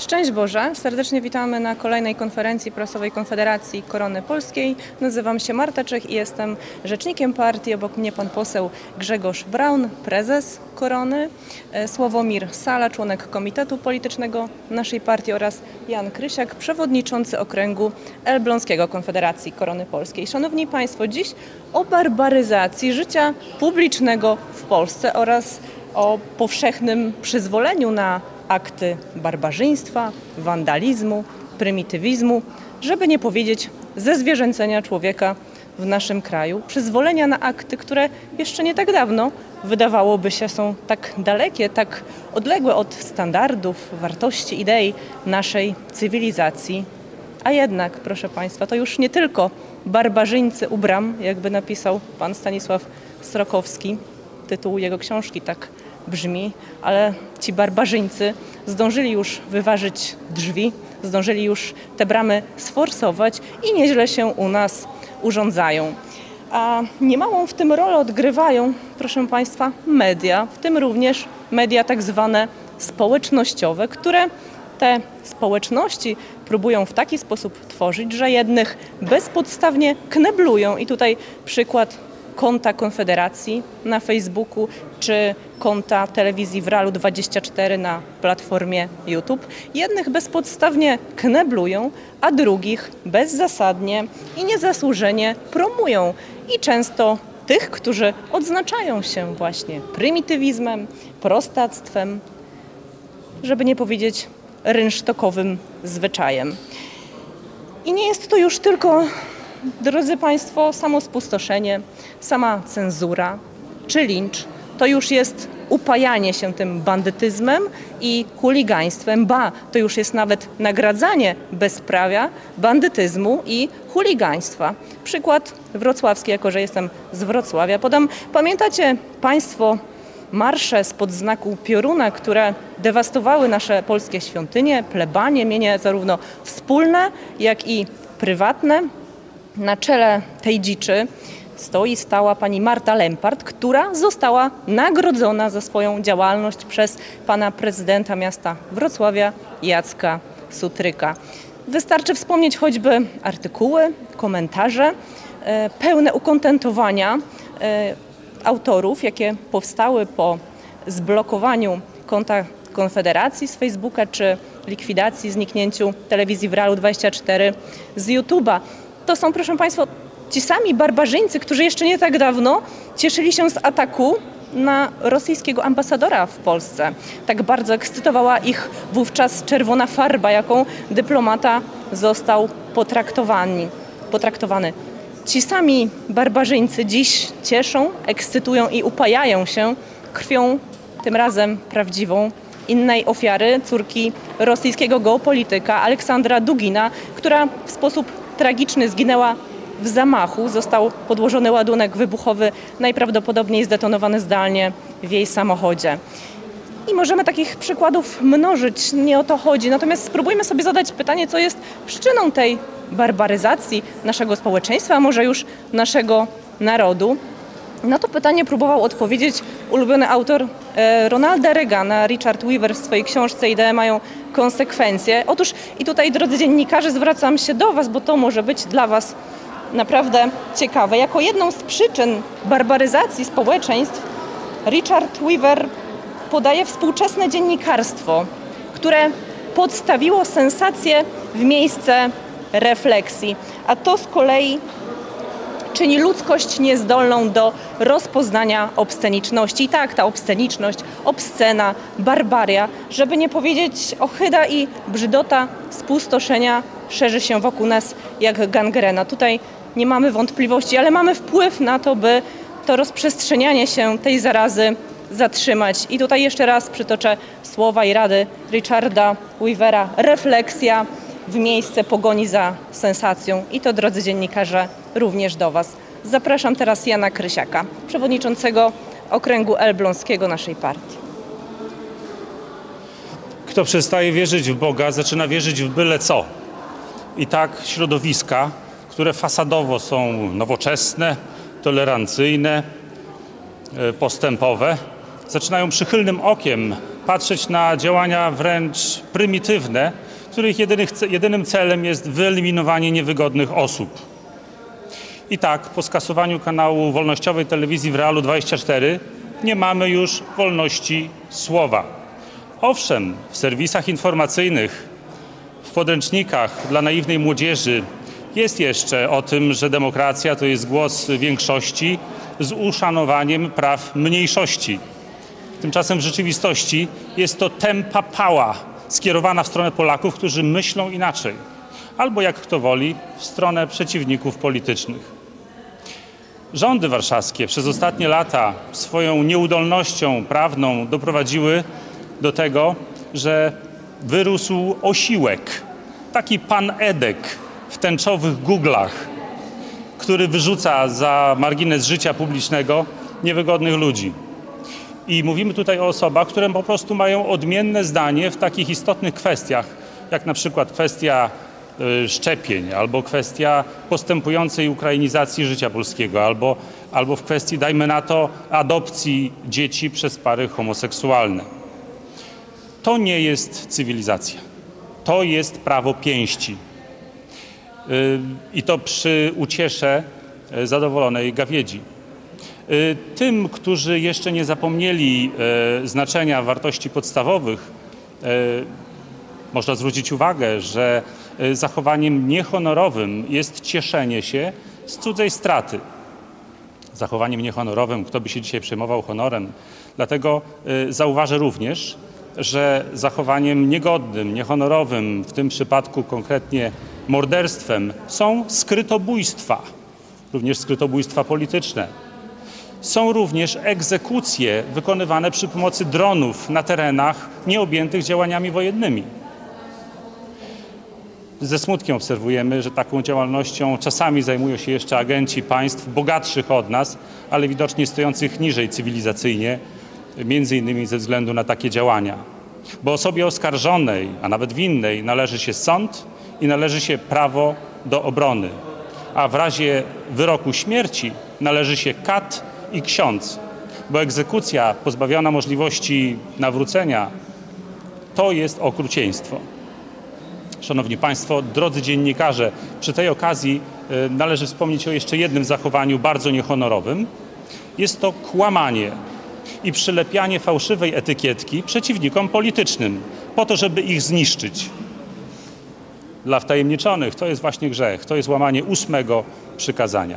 Szczęść Boże! Serdecznie witamy na kolejnej konferencji prasowej Konfederacji Korony Polskiej. Nazywam się Marta Czech i jestem rzecznikiem partii. Obok mnie pan poseł Grzegorz Braun, prezes Korony, Sławomir Sala, członek Komitetu Politycznego naszej partii oraz Jan Krysiak, przewodniczący okręgu elbląskiego Konfederacji Korony Polskiej. Szanowni Państwo, dziś o barbaryzacji życia publicznego w Polsce oraz o powszechnym przyzwoleniu na akty barbarzyństwa, wandalizmu, prymitywizmu, żeby nie powiedzieć zezwierzęcenia człowieka w naszym kraju. Przyzwolenia na akty, które jeszcze nie tak dawno wydawałoby się są tak dalekie, tak odległe od standardów, wartości, idei naszej cywilizacji. A jednak, proszę Państwa, to już nie tylko barbarzyńcy u bram, jakby napisał pan Stanisław Srokowski. Tytuł jego książki tak brzmi, ale ci barbarzyńcy zdążyli już wyważyć drzwi, zdążyli już te bramy sforsować i nieźle się u nas urządzają. A niemałą w tym rolę odgrywają, proszę Państwa, media, w tym również media tak zwane społecznościowe, które te społeczności próbują w taki sposób tworzyć, że jednych bezpodstawnie kneblują. I tutaj przykład konta Konfederacji na Facebooku czy konta telewizji WRAL-24 na platformie YouTube. Jednych bezpodstawnie kneblują, a drugich bezzasadnie i niezasłużenie promują. I często tych, którzy odznaczają się właśnie prymitywizmem, prostactwem, żeby nie powiedzieć rynsztokowym zwyczajem. I nie jest to już tylko, drodzy Państwo, samo spustoszenie, sama cenzura czy lincz. To już jest upajanie się tym bandytyzmem i chuligaństwem, ba, to już jest nawet nagradzanie bezprawia, bandytyzmu i chuligaństwa. Przykład wrocławski, jako że jestem z Wrocławia, podam. Pamiętacie Państwo marsze spod znaku pioruna, które dewastowały nasze polskie świątynie, plebanie, mienie zarówno wspólne, jak i prywatne? Na czele tej dziczy stała pani Marta Lempart, która została nagrodzona za swoją działalność przez pana prezydenta miasta Wrocławia Jacka Sutryka. Wystarczy wspomnieć choćby artykuły, komentarze pełne ukontentowania autorów, jakie powstały po zblokowaniu konta Konfederacji z Facebooka czy likwidacji, zniknięciu telewizji WRAL-24 z YouTube'a. To są, proszę Państwa, ci sami barbarzyńcy, którzy jeszcze nie tak dawno cieszyli się z ataku na rosyjskiego ambasadora w Polsce. Tak bardzo ekscytowała ich wówczas czerwona farba, jaką dyplomata został potraktowany. Ci sami barbarzyńcy dziś cieszą, ekscytują i upajają się krwią, tym razem prawdziwą, innej ofiary, córki rosyjskiego geopolityka Aleksandra Dugina, która w sposób tragiczny zginęła w zamachu. Został podłożony ładunek wybuchowy, najprawdopodobniej zdetonowany zdalnie w jej samochodzie. I możemy takich przykładów mnożyć, nie o to chodzi. Natomiast spróbujmy sobie zadać pytanie, co jest przyczyną tej barbaryzacji naszego społeczeństwa, a może już naszego narodu. Na to pytanie próbował odpowiedzieć ulubiony autor Ronalda Reagana, Richard Weaver, w swojej książce Idee mają konsekwencje. Otóż i tutaj, drodzy dziennikarze, zwracam się do Was, bo to może być dla Was naprawdę ciekawe. Jako jedną z przyczyn barbaryzacji społeczeństw Richard Weaver podaje współczesne dziennikarstwo, które podstawiło sensację w miejsce refleksji, a to z kolei czyni ludzkość niezdolną do rozpoznania obsceniczności. I tak, ta obsceniczność, obscena, barbaria, żeby nie powiedzieć ohyda i brzydota spustoszenia szerzy się wokół nas jak gangrena. Tutaj nie mamy wątpliwości, ale mamy wpływ na to, by to rozprzestrzenianie się tej zarazy zatrzymać. I tutaj jeszcze raz przytoczę słowa i rady Richarda Weavera. Refleksja w miejsce pogoni za sensacją. I to, drodzy dziennikarze, również do Was. Zapraszam teraz Jana Krysiaka, przewodniczącego okręgu elbląskiego naszej partii. Kto przestaje wierzyć w Boga, zaczyna wierzyć w byle co. I tak środowiska, które fasadowo są nowoczesne, tolerancyjne, postępowe, zaczynają przychylnym okiem patrzeć na działania wręcz prymitywne, których jedynym celem jest wyeliminowanie niewygodnych osób. I tak, po skasowaniu kanału wolnościowej telewizji w Realu 24 nie mamy już wolności słowa. Owszem, w serwisach informacyjnych, w podręcznikach dla naiwnej młodzieży jest jeszcze o tym, że demokracja to jest głos większości z uszanowaniem praw mniejszości. Tymczasem w rzeczywistości jest to tępa pała skierowana w stronę Polaków, którzy myślą inaczej, albo jak kto woli, w stronę przeciwników politycznych. Rządy warszawskie przez ostatnie lata swoją nieudolnością prawną doprowadziły do tego, że wyrósł osiłek, taki pan Edek w tęczowych guglach, który wyrzuca za margines życia publicznego niewygodnych ludzi. I mówimy tutaj o osobach, które po prostu mają odmienne zdanie w takich istotnych kwestiach, jak na przykład kwestia szczepień, albo kwestia postępującej ukrainizacji życia polskiego, albo w kwestii, dajmy na to, adopcji dzieci przez pary homoseksualne. To nie jest cywilizacja. To jest prawo pięści. I to przy uciesze zadowolonej gawiedzi. Tym, którzy jeszcze nie zapomnieli znaczenia wartości podstawowych, można zwrócić uwagę, że zachowaniem niehonorowym jest cieszenie się z cudzej straty. Zachowaniem niehonorowym, kto by się dzisiaj przejmował honorem. Dlatego zauważę również, że zachowaniem niegodnym, niehonorowym, w tym przypadku konkretnie morderstwem, są skrytobójstwa, również skrytobójstwa polityczne. Są również egzekucje wykonywane przy pomocy dronów na terenach nieobjętych działaniami wojennymi. Ze smutkiem obserwujemy, że taką działalnością czasami zajmują się jeszcze agenci państw bogatszych od nas, ale widocznie stojących niżej cywilizacyjnie, między innymi ze względu na takie działania. Bo osobie oskarżonej, a nawet winnej, należy się sąd i należy się prawo do obrony. A w razie wyroku śmierci należy się kat i ksiądz, bo egzekucja pozbawiona możliwości nawrócenia to jest okrucieństwo. Szanowni Państwo, drodzy dziennikarze, przy tej okazji należy wspomnieć o jeszcze jednym zachowaniu bardzo niehonorowym. Jest to kłamanie i przylepianie fałszywej etykietki przeciwnikom politycznym, po to, żeby ich zniszczyć. Dla wtajemniczonych to jest właśnie grzech, to jest łamanie 8. przykazania.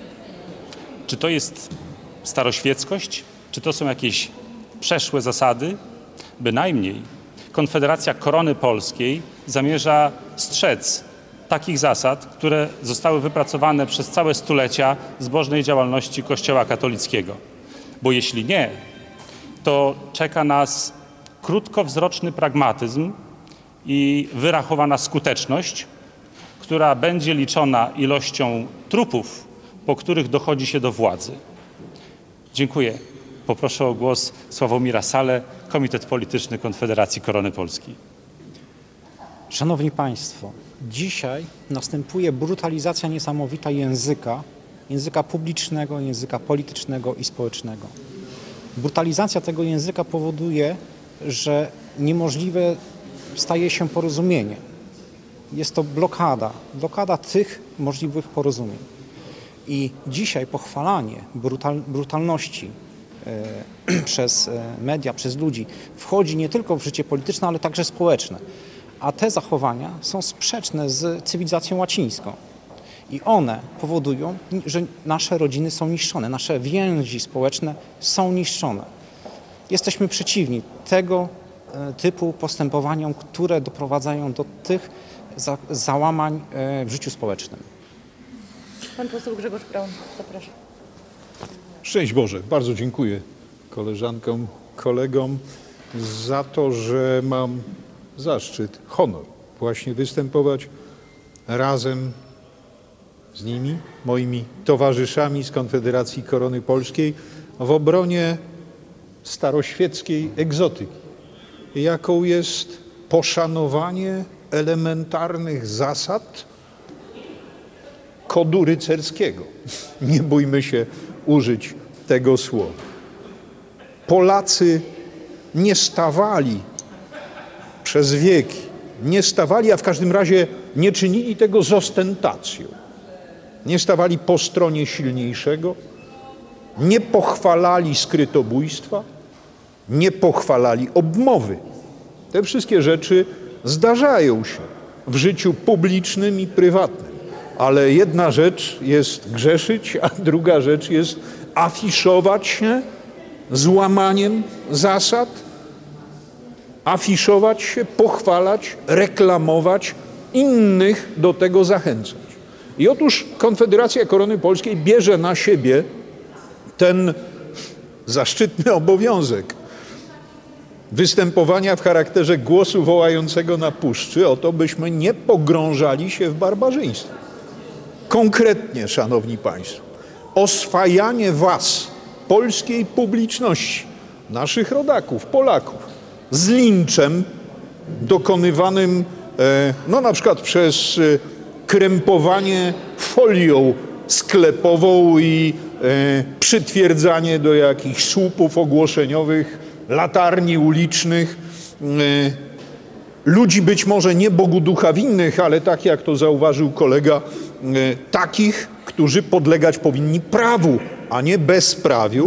Czy to jest staroświeckość? Czy to są jakieś przeszłe zasady? Bynajmniej. Konfederacja Korony Polskiej zamierza strzec takich zasad, które zostały wypracowane przez całe stulecia zbożnej działalności Kościoła katolickiego. Bo jeśli nie, to czeka nas krótkowzroczny pragmatyzm i wyrachowana skuteczność, która będzie liczona ilością trupów, po których dochodzi się do władzy. Dziękuję. Poproszę o głos Sławomira Salę, Komitet Polityczny Konfederacji Korony Polskiej. Szanowni Państwo, dzisiaj następuje brutalizacja niesamowita języka publicznego, języka politycznego i społecznego. Brutalizacja tego języka powoduje, że niemożliwe staje się porozumienie. Jest to blokada tych możliwych porozumień. I dzisiaj pochwalanie brutalności przez media, przez ludzi wchodzi nie tylko w życie polityczne, ale także społeczne. A te zachowania są sprzeczne z cywilizacją łacińską. I one powodują, że nasze rodziny są niszczone, nasze więzi społeczne są niszczone. Jesteśmy przeciwni tego typu postępowaniom, które doprowadzają do tych załamań w życiu społecznym. Pan poseł Grzegorz Braun, zapraszam. Szczęść Boże, bardzo dziękuję koleżankom, kolegom za to, że mam zaszczyt, honor właśnie występować razem z nimi, moimi towarzyszami z Konfederacji Korony Polskiej w obronie staroświeckiej egzotyki, jaką jest poszanowanie elementarnych zasad kodu rycerskiego. Nie bójmy się użyć tego słowa. Polacy nie stawali przez wieki, nie stawali, a w każdym razie nie czynili tego z ostentacją. Nie stawali po stronie silniejszego, nie pochwalali skrytobójstwa, nie pochwalali obmowy. Te wszystkie rzeczy zdarzają się w życiu publicznym i prywatnym, ale jedna rzecz jest grzeszyć, a druga rzecz jest afiszować się z łamaniem zasad, afiszować się, pochwalać, reklamować, innych do tego zachęcać. I otóż Konfederacja Korony Polskiej bierze na siebie ten zaszczytny obowiązek występowania w charakterze głosu wołającego na puszczy o to, byśmy nie pogrążali się w barbarzyństwie. Konkretnie, szanowni państwo, oswajanie was, polskiej publiczności, naszych rodaków, Polaków, z linczem dokonywanym no na przykład przez krępowanie folią sklepową i przytwierdzanie do jakichś słupów ogłoszeniowych, latarni ulicznych, ludzi być może nie Bogu ducha winnych, ale tak jak to zauważył kolega, takich, którzy podlegać powinni prawu, a nie bezprawiu.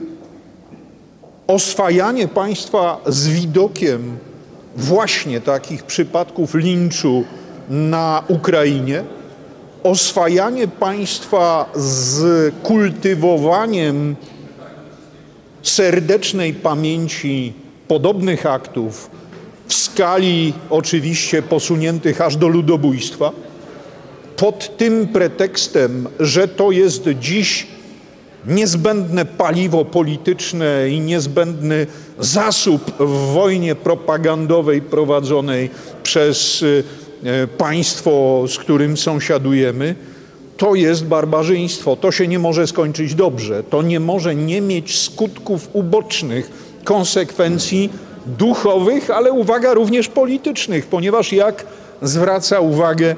Oswajanie państwa z widokiem właśnie takich przypadków linczu na Ukrainie, oswajanie państwa z kultywowaniem serdecznej pamięci podobnych aktów w skali oczywiście posuniętych aż do ludobójstwa, pod tym pretekstem, że to jest dziś niezbędne paliwo polityczne i niezbędny zasób w wojnie propagandowej prowadzonej przez państwo, z którym sąsiadujemy, to jest barbarzyństwo. To się nie może skończyć dobrze. To nie może nie mieć skutków ubocznych, konsekwencji duchowych, ale uwaga, również politycznych, ponieważ jak zwraca uwagę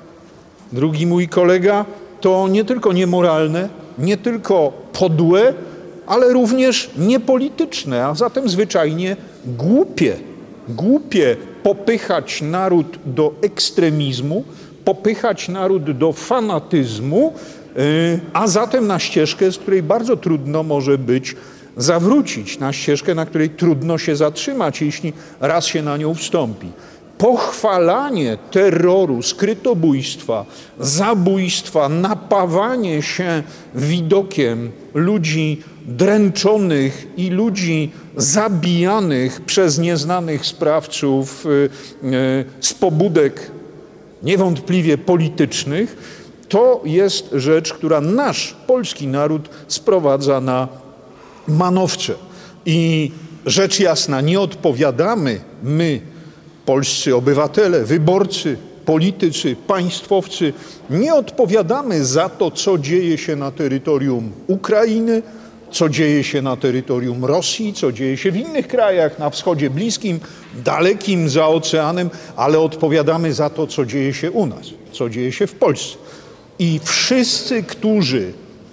drugi mój kolega, to nie tylko niemoralne, nie tylko podłe, ale również niepolityczne, a zatem zwyczajnie głupie. Głupie popychać naród do ekstremizmu, popychać naród do fanatyzmu, a zatem na ścieżkę, z której bardzo trudno może być zawrócić, na ścieżkę, na której trudno się zatrzymać, jeśli raz się na nią wstąpi. Pochwalanie terroru, skrytobójstwa, zabójstwa, napawanie się widokiem ludzi dręczonych i ludzi zabijanych przez nieznanych sprawców z pobudek niewątpliwie politycznych, to jest rzecz, która nasz polski naród sprowadza na manowce. I rzecz jasna, nie odpowiadamy my, polscy obywatele, wyborcy, politycy, państwowcy, nie odpowiadamy za to, co dzieje się na terytorium Ukrainy, co dzieje się na terytorium Rosji, co dzieje się w innych krajach na wschodzie bliskim, dalekim, za oceanem, ale odpowiadamy za to, co dzieje się u nas, co dzieje się w Polsce. I wszyscy, którzy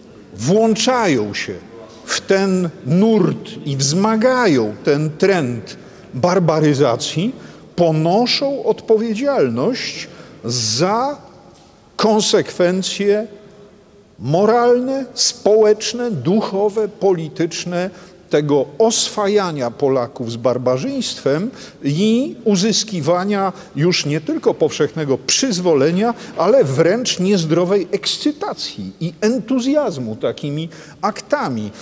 włączają się w ten nurt i wzmagają ten trend barbaryzacji, ponoszą odpowiedzialność za konsekwencje moralne, społeczne, duchowe, polityczne tego oswajania Polaków z barbarzyństwem i uzyskiwania już nie tylko powszechnego przyzwolenia, ale wręcz niezdrowej ekscytacji i entuzjazmu takimi aktami.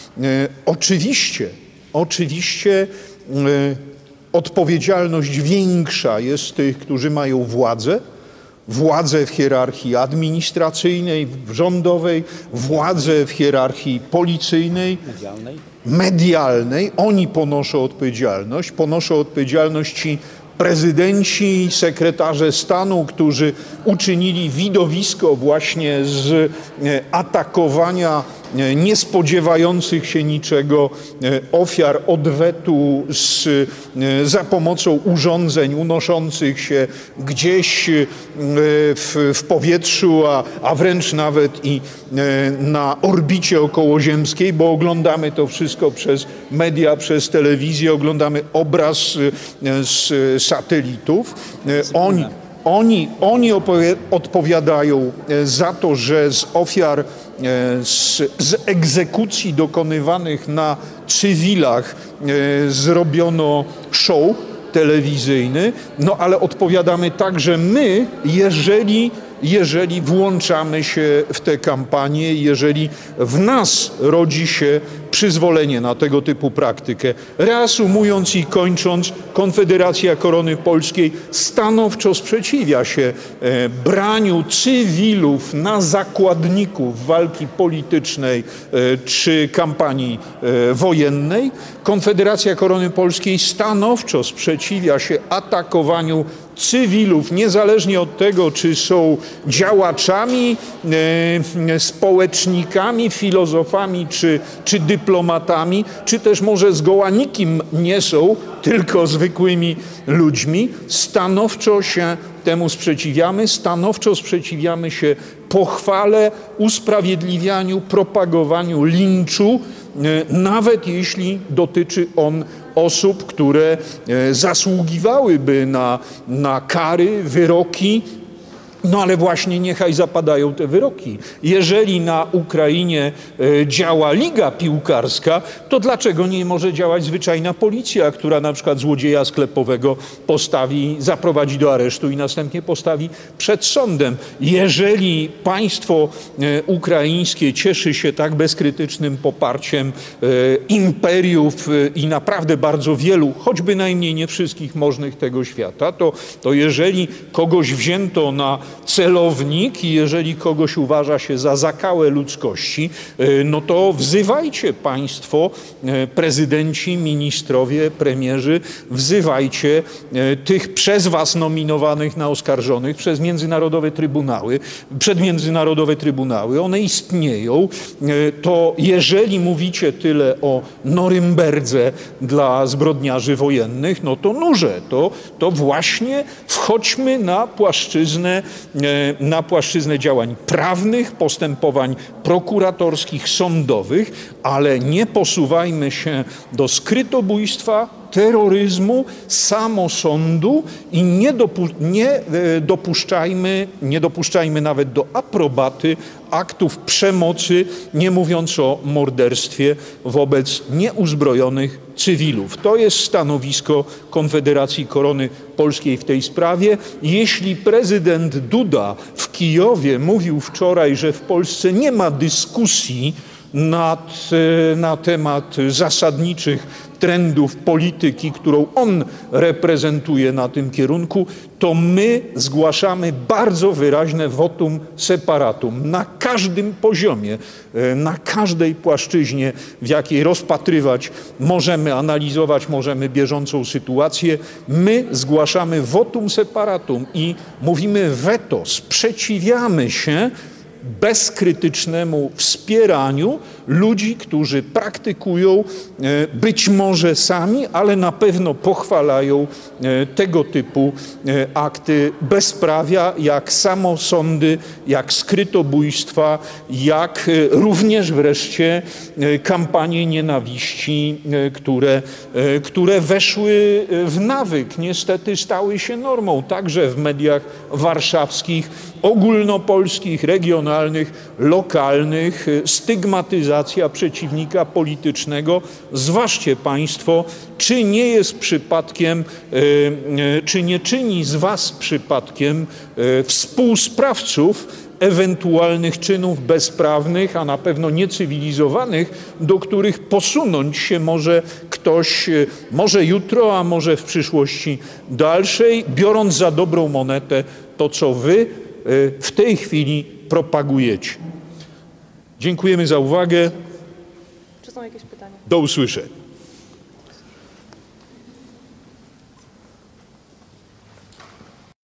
Oczywiście odpowiedzialność większa jest tych, którzy mają władzę w hierarchii administracyjnej, rządowej, władzę w hierarchii policyjnej, medialnej. Oni ponoszą odpowiedzialność ci prezydenci, sekretarze stanu, którzy uczynili widowisko właśnie z atakowania nie spodziewających się niczego ofiar odwetu za pomocą urządzeń unoszących się gdzieś w powietrzu, a wręcz nawet i na orbicie okołoziemskiej, bo oglądamy to wszystko przez media, przez telewizję, oglądamy obraz z satelitów. Oni odpowiadają za to, że z ofiar, z egzekucji dokonywanych na cywilach zrobiono show telewizyjny, no ale odpowiadamy także my, jeżeli włączamy się w tę kampanię, jeżeli w nas rodzi się przyzwolenie na tego typu praktykę. Reasumując i kończąc, Konfederacja Korony Polskiej stanowczo sprzeciwia się braniu cywilów na zakładników walki politycznej czy kampanii wojennej. Konfederacja Korony Polskiej stanowczo sprzeciwia się atakowaniu cywilów, niezależnie od tego, czy są działaczami, społecznikami, filozofami, czy dyplomatami, czy też może zgoła nikim nie są, tylko zwykłymi ludźmi. Stanowczo się temu sprzeciwiamy, stanowczo sprzeciwiamy się pochwale, usprawiedliwianiu, propagowaniu linczu, nawet jeśli dotyczy on osób, które zasługiwałyby na kary, wyroki. No ale właśnie niechaj zapadają te wyroki. Jeżeli na Ukrainie działa liga piłkarska, to dlaczego nie może działać zwyczajna policja, która na przykład złodzieja sklepowego zaprowadzi do aresztu i następnie postawi przed sądem? Jeżeli państwo ukraińskie cieszy się tak bezkrytycznym poparciem imperiów i naprawdę bardzo wielu, choćby najmniej nie wszystkich możnych tego świata, to jeżeli kogoś wzięto na celownik i jeżeli kogoś uważa się za zakałę ludzkości, no to wzywajcie państwo, prezydenci, ministrowie, premierzy, wzywajcie tych przez was nominowanych na oskarżonych przed międzynarodowe trybunały. One istnieją. To jeżeli mówicie tyle o Norymberdze dla zbrodniarzy wojennych, no to nurze, to właśnie wchodźmy na płaszczyznę działań prawnych, postępowań prokuratorskich, sądowych, ale nie posuwajmy się do skrytobójstwa, terroryzmu, samosądu i nie dopuszczajmy nawet do aprobaty aktów przemocy, nie mówiąc o morderstwie wobec nieuzbrojonych cywilów. To jest stanowisko Konfederacji Korony Polskiej w tej sprawie. Jeśli prezydent Duda w Kijowie mówił wczoraj, że w Polsce nie ma dyskusji na temat zasadniczych trendów polityki, którą on reprezentuje na tym kierunku, to my zgłaszamy bardzo wyraźne votum separatum na każdym poziomie, na każdej płaszczyźnie, w jakiej rozpatrywać możemy, analizować możemy bieżącą sytuację. My zgłaszamy votum separatum i mówimy weto, sprzeciwiamy się bezkrytycznemu wspieraniu ludzi, którzy praktykują być może sami, ale na pewno pochwalają tego typu akty bezprawia, jak samosądy, jak skrytobójstwa, jak również wreszcie kampanie nienawiści, które weszły w nawyk, niestety stały się normą, także w mediach warszawskich, ogólnopolskich, regionalnych, lokalnych, stygmatyzacja przeciwnika politycznego. Zważcie państwo, czy nie jest przypadkiem, czy nie czyni z was przypadkiem współsprawców ewentualnych czynów bezprawnych, a na pewno niecywilizowanych, do których posunąć się może ktoś, może jutro, a może w przyszłości dalszej, biorąc za dobrą monetę to, co wy w tej chwili propagujecie. Dziękujemy za uwagę. Czy są jakieś pytania? Do usłyszenia.